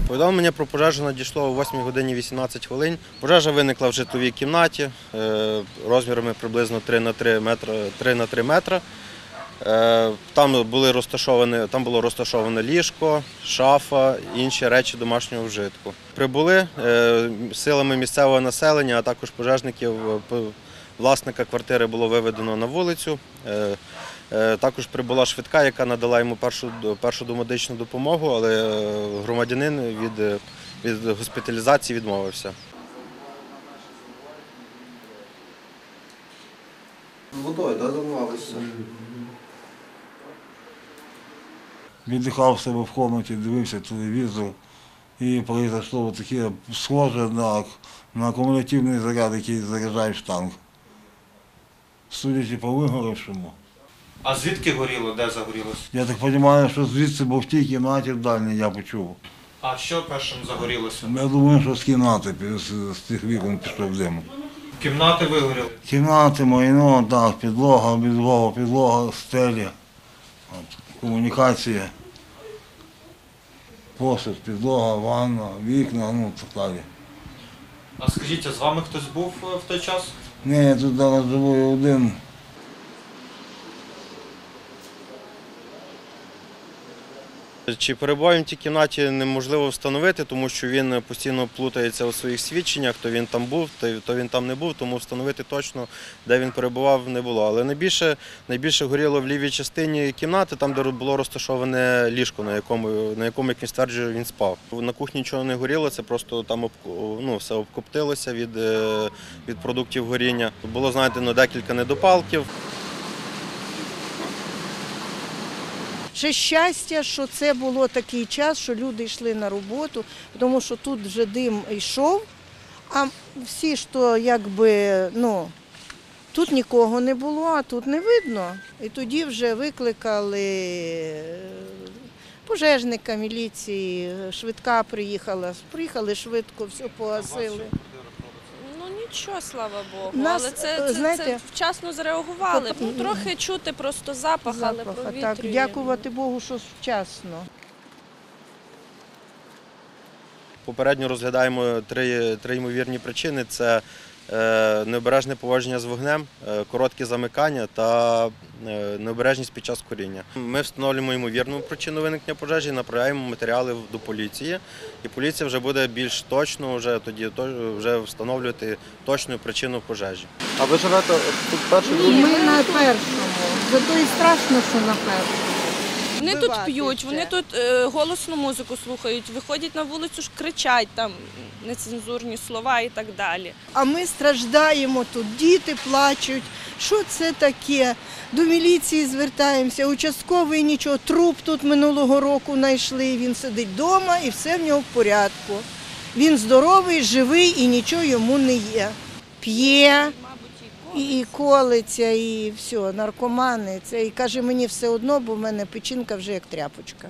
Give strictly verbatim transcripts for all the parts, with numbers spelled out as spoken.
Повідомлення про пожежу надійшло о восьмій годині вісімнадцять хвилин. Пожежа виникла в житловій кімнаті розмірами приблизно три на три метри, три на три метри. Там, були розташовані, там було розташоване ліжко, шафа, інші речі домашнього вжитку. Прибули силами місцевого населення, а також пожежників. Власника квартири було виведено на вулицю. Також прибула швидка, яка надала йому першу, першу домедичну допомогу, але громадянин від, від госпіталізації відмовився. Водою, да, займалися? Віддихав в себе в кімнаті, дивився телевізор і пройшло таке схоже на, на акумулятивний заряд, який заряджаєш танк. Судячи по вигорівшому. А звідки горіло, де загорілося? Я так розумію, що звідси, бо в тій кімнаті в дальній я почув. А що першим загорілося? Я думаю, що з кімнати, з, з тих вікон пішов дим. Кімнати вигоріли? Кімнати, майно, так, підлога, підлога, підлога, стелі, от, комунікація, посуд, підлога, ванна, вікна, ну так далі. А скажіть, а з вами хтось був в той час? Ні, я тут зараз живу один. Чи перебуває він в тій кімнаті, неможливо встановити, тому що він постійно плутається у своїх свідченнях, то він там був, то він там не був, тому встановити точно, де він перебував, не було. Але найбільше, найбільше горіло в лівій частині кімнати, там, де було розташоване ліжко, на якому, на якому, як він стверджує, він спав. На кухні нічого не горіло, це просто там ну, все обкоптилося від, від продуктів горіння. Було знайдено декілька недопалків. Ще щастя, що це було такий час, що люди йшли на роботу, тому що тут вже дим йшов, а всі, що якби, ну, тут нікого не було, а тут не видно. І тоді вже викликали пожежника, міліції, швидка приїхала, приїхали швидко, все погасили. Нічого, слава Богу, Нас, але це, це, знаєте, це вчасно зреагували. Ну, трохи чути просто запах, але запах, провітрює. так, дякувати Богу, що вчасно. Попередньо розглядаємо три, три ймовірні причини. Це необережне поводження з вогнем, короткі замикання та необережність під час куріння. Ми встановлюємо ймовірну причину виникнення пожежі, направляємо матеріали до поліції, і поліція вже буде більш точно вже тоді вже встановлювати точну причину пожежі. А ви живете тут перший? Ми на першому, зато і страшно, що на першому. Вони тут п'ють, вони тут е, голосну музику слухають, виходять на вулицю, ж кричать там нецензурні слова і так далі. А ми страждаємо тут, діти плачуть. Що це таке? До міліції звертаємося, участковий нічого, труп тут минулого року знайшли, він сидить вдома і все в нього в порядку. Він здоровий, живий і нічого йому не є. П'є. І колиться, і все, наркомани. Це, і каже, мені все одно, бо в мене печінка вже як тряпочка.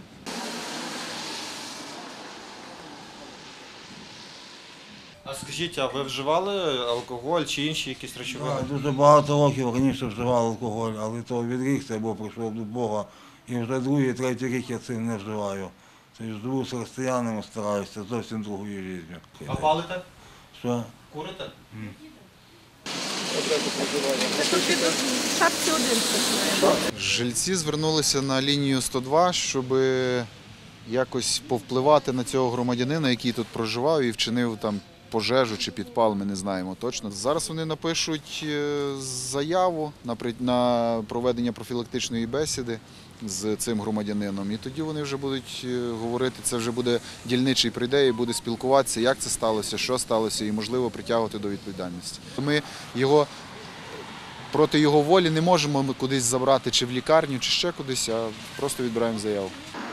А скажіть, а ви вживали алкоголь чи інші якісь речовини? Так, дуже багато років раніше вживав алкоголь, але то відрікся, бо прийшов до Бога. І вже другий, третій рік я цим не вживаю. Тобто живу з християнами, стараюся, зовсім другою життю. А палите? Що? Курите? Mm. Жильці звернулися на лінію сто два, щоб якось повпливати на цього громадянина, який тут проживав і вчинив там пожежу чи підпал, ми не знаємо точно. Зараз вони напишуть заяву на проведення профілактичної бесіди з цим громадянином. І тоді вони вже будуть говорити, це вже буде дільничий прийде і буде спілкуватися, як це сталося, що сталося і, можливо, притягувати до відповідальності. Ми його проти його волі не можемо ми кудись забрати чи в лікарню, чи ще кудись, а просто відбираємо заяву.